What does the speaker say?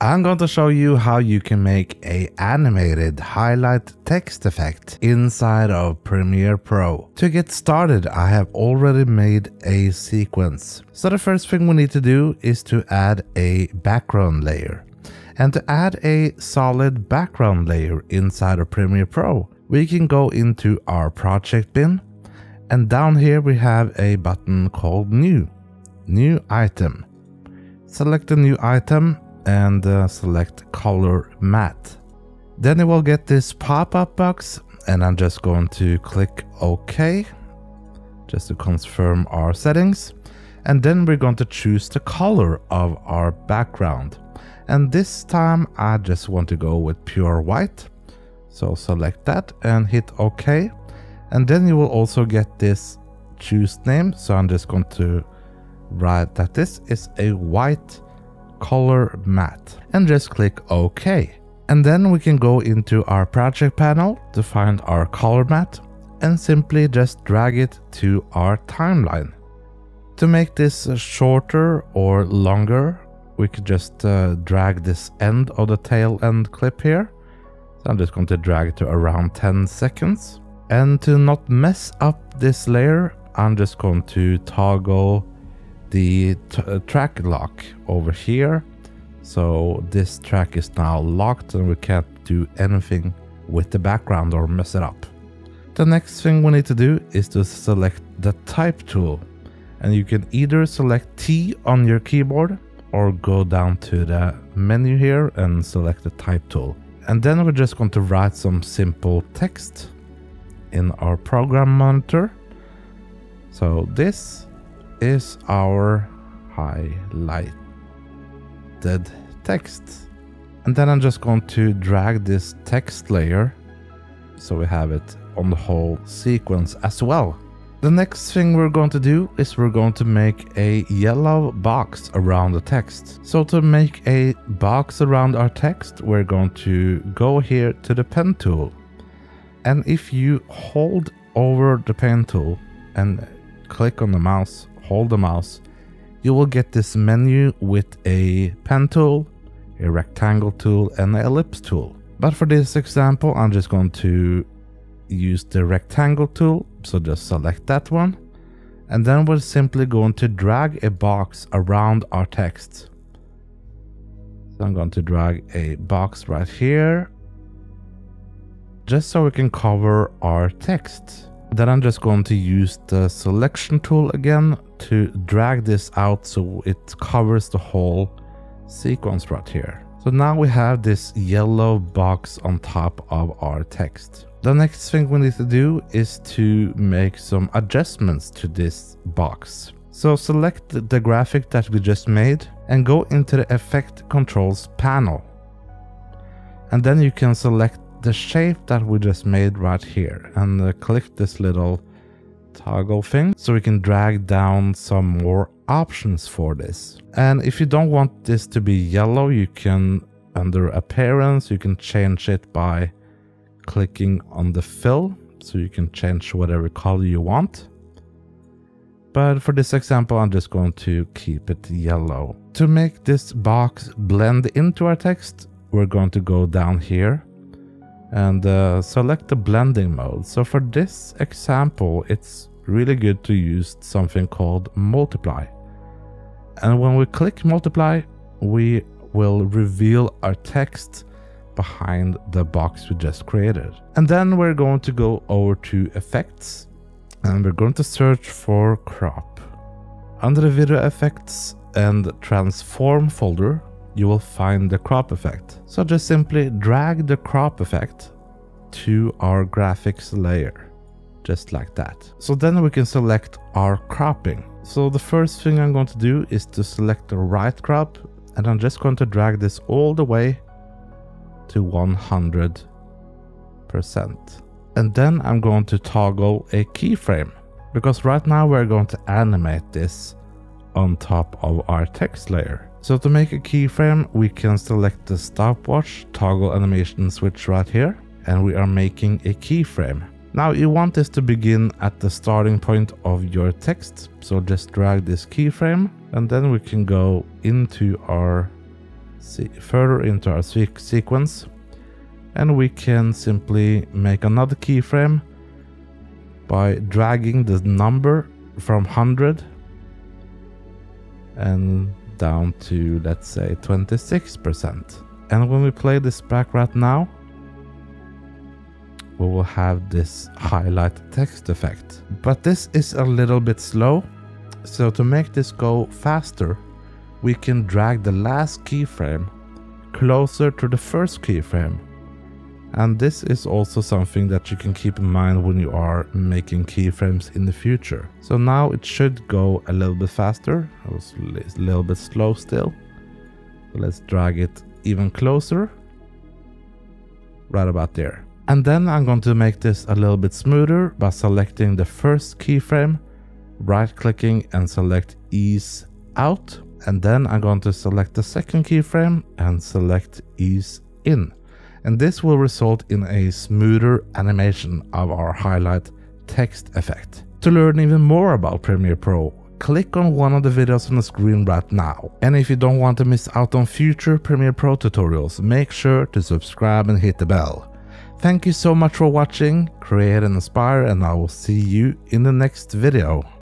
I'm going to show you how you can make a animated highlight text effect inside of Premiere Pro. To get started, I have already made a sequence. So the first thing we need to do is to add a background layer. And to add a solid background layer inside of Premiere Pro, we can go into our project bin, and down here we have a button called New Item. Select the new item and select Color Matte. Then you will get this pop-up box, and I'm just going to click OK just to confirm our settings. And then we're going to choose the color of our background. And this time I just want to go with pure white. So select that and hit OK. And then you will also get this choose name. So I'm just going to write that this is a white color matte and just click OK. And then we can go into our project panel to find our color matte and simply just drag it to our timeline. To make this shorter or longer, we could just drag this end of the tail end clip here. So I'm just going to drag it to around 10 seconds. And to not mess up this layer, I'm just going to toggle the track lock over here. So this track is now locked and we can't do anything with the background or mess it up. The next thing we need to do is to select the type tool. And you can either select T on your keyboard or go down to the menu here and select the type tool. And then we're just going to write some simple text in our program monitor. So this is our highlighted text. And then I'm just going to drag this text layer so we have it on the whole sequence as well. The next thing we're going to do is we're going to make a yellow box around the text. So to make a box around our text, we're going to go here to the pen tool. And if you hold over the pen tool and click on the mouse, hold the mouse, you will get this menu with a pen tool, a rectangle tool, and an ellipse tool. But for this example, I'm just going to use the rectangle tool, so just select that one, and then we're simply going to drag a box around our text. So I'm going to drag a box right here, just so we can cover our text. Then I'm just going to use the selection tool again to drag this out so it covers the whole sequence right here. So now we have this yellow box on top of our text. The next thing we need to do is to make some adjustments to this box. So select the graphic that we just made and go into the Effect Controls panel. And then you can select the shape that we just made right here and click this little toggle thing so we can drag down some more options for this. And if you don't want this to be yellow, you can, under Appearance, you can change it by clicking on the fill, so you can change whatever color you want. But for this example, I'm just going to keep it yellow. To make this box blend into our text, we're going to go down here and select the blending mode. So for this example, it's really good to use something called multiply. And when we click multiply, we will reveal our text behind the box we just created. And then we're going to go over to Effects and we're going to search for Crop. Under the Video Effects and Transform folder, you will find the crop effect. So just simply drag the crop effect to our graphics layer, just like that. So then we can select our cropping. So the first thing I'm going to do is to select the right crop, and I'm just going to drag this all the way to 100%. And then I'm going to toggle a keyframe, because right now we're going to animate this on top of our text layer. So to make a keyframe, we can select the stopwatch, toggle animation switch right here, and we are making a keyframe. Now you want this to begin at the starting point of your text, so just drag this keyframe, and then we can go into our further into our sequence, and we can simply make another keyframe by dragging the number from 100 and down to, let's say, 26%. And when we play this back right now, we will have this highlight text effect. But this is a little bit slow, so to make this go faster, we can drag the last keyframe closer to the first keyframe. And this is also something that you can keep in mind when you are making keyframes in the future. So now it should go a little bit faster. It was a little bit slow still. So let's drag it even closer. Right about there. And then I'm going to make this a little bit smoother by selecting the first keyframe, right-clicking and select ease out. And then I'm going to select the second keyframe and select ease in. And this will result in a smoother animation of our highlight text effect. To learn even more about Premiere Pro, click on one of the videos on the screen right now. And if you don't want to miss out on future Premiere Pro tutorials, make sure to subscribe and hit the bell. Thank you so much for watching, create and inspire, and I will see you in the next video.